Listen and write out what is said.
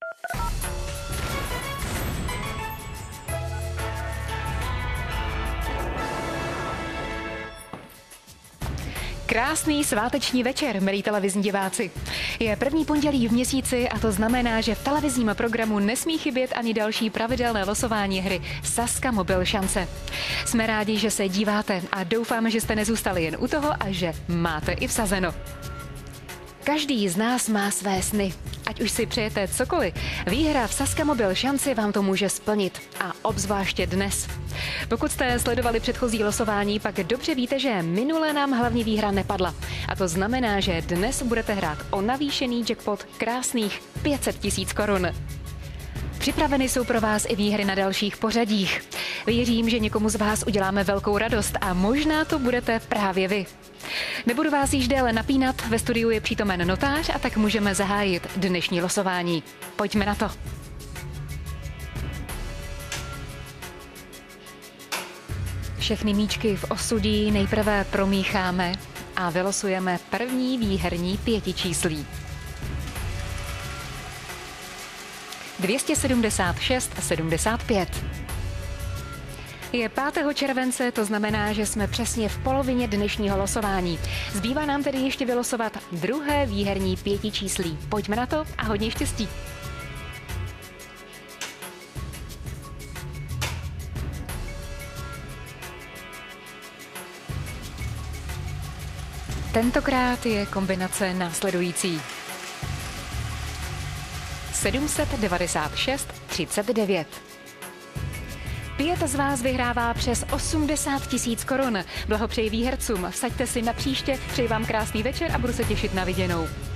Krásný sváteční večer, milí televizní diváci. Je první pondělí v měsíci a to znamená, že v televizním programu nesmí chybět ani další pravidelné losování hry Sazka Mobil šance. Jsme rádi, že se díváte a doufáme, že jste nezůstali jen u toho a že máte i vsazeno. Každý z nás má své sny. Ať už si přejete cokoliv, výhra v Sazka Mobil šanci vám to může splnit. A obzvláště dnes. Pokud jste sledovali předchozí losování, pak dobře víte, že minule nám hlavní výhra nepadla. A to znamená, že dnes budete hrát o navýšený jackpot krásných 500 000 korun. Připraveny jsou pro vás i výhry na dalších pořadích. Věřím, že někomu z vás uděláme velkou radost a možná to budete právě vy. Nebudu vás již déle napínat, ve studiu je přítomen notář a tak můžeme zahájit dnešní losování. Pojďme na to. Všechny míčky v osudí nejprve promícháme a vylosujeme první výherní pětičíslí. 276,75. Je 5. července, to znamená, že jsme přesně v polovině dnešního losování. Zbývá nám tedy ještě vylosovat druhé výherní pětičíslí. Pojďme na to a hodně štěstí. Tentokrát je kombinace následující. 796,39. 5 z vás vyhrává přes 80 000 korun. Blahopřeji výhercům, vsaďte si na příště, přeji vám krásný večer a budu se těšit na viděnou.